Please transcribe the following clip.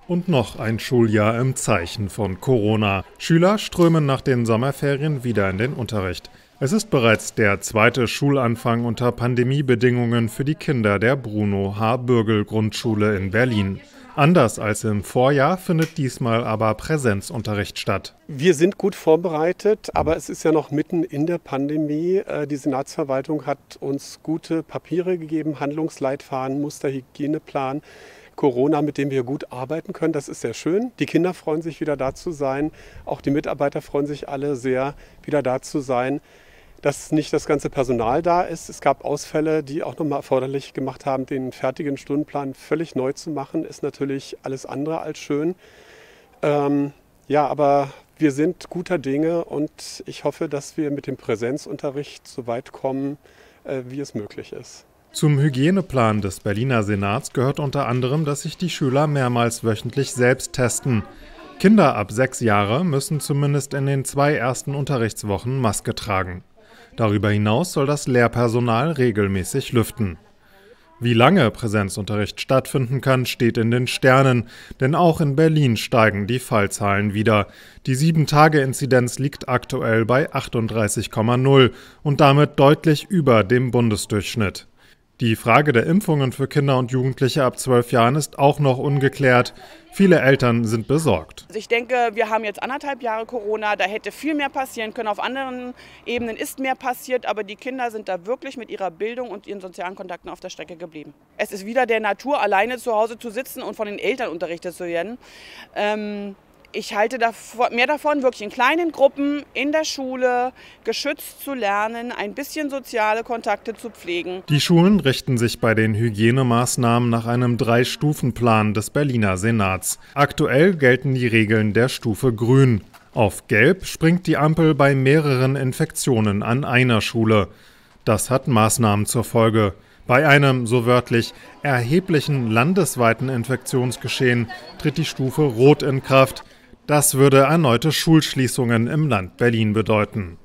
Und noch ein Schuljahr im Zeichen von Corona. Schüler strömen nach den Sommerferien wieder in den Unterricht. Es ist bereits der zweite Schulanfang unter Pandemiebedingungen für die Kinder der Bruno-H-Bürgel-Grundschule in Berlin. Anders als im Vorjahr findet diesmal aber Präsenzunterricht statt. Wir sind gut vorbereitet, aber es ist ja noch mitten in der Pandemie. Die Senatsverwaltung hat uns gute Papiere gegeben, Handlungsleitfaden, Musterhygieneplan. Corona, mit dem wir gut arbeiten können. Das ist sehr schön. Die Kinder freuen sich, wieder da zu sein. Auch die Mitarbeiter freuen sich alle sehr, wieder da zu sein. Dass nicht das ganze Personal da ist. Es gab Ausfälle, die auch nochmal erforderlich gemacht haben, den fertigen Stundenplan völlig neu zu machen, ist natürlich alles andere als schön. Aber wir sind guter Dinge und ich hoffe, dass wir mit dem Präsenzunterricht so weit kommen, wie es möglich ist. Zum Hygieneplan des Berliner Senats gehört unter anderem, dass sich die Schüler mehrmals wöchentlich selbst testen. Kinder ab 6 Jahre müssen zumindest in den 2 ersten Unterrichtswochen Maske tragen. Darüber hinaus soll das Lehrpersonal regelmäßig lüften. Wie lange Präsenzunterricht stattfinden kann, steht in den Sternen, denn auch in Berlin steigen die Fallzahlen wieder. Die 7-Tage-Inzidenz liegt aktuell bei 38,0 und damit deutlich über dem Bundesdurchschnitt. Die Frage der Impfungen für Kinder und Jugendliche ab 12 Jahren ist auch noch ungeklärt. Viele Eltern sind besorgt. Ich denke, wir haben jetzt 1,5 Jahre Corona, da hätte viel mehr passieren können. Auf anderen Ebenen ist mehr passiert, aber die Kinder sind da wirklich mit ihrer Bildung und ihren sozialen Kontakten auf der Strecke geblieben. Es ist wieder der Natur, alleine zu Hause zu sitzen und von den Eltern unterrichtet zu werden. Ich halte mehr davon, wirklich in kleinen Gruppen in der Schule geschützt zu lernen, ein bisschen soziale Kontakte zu pflegen. Die Schulen richten sich bei den Hygienemaßnahmen nach einem 3-Stufen-Plan des Berliner Senats. Aktuell gelten die Regeln der Stufe Grün. Auf Gelb springt die Ampel bei mehreren Infektionen an einer Schule. Das hat Maßnahmen zur Folge. Bei einem, so wörtlich, erheblichen landesweiten Infektionsgeschehen tritt die Stufe Rot in Kraft. Das würde erneute Schulschließungen im Land Berlin bedeuten.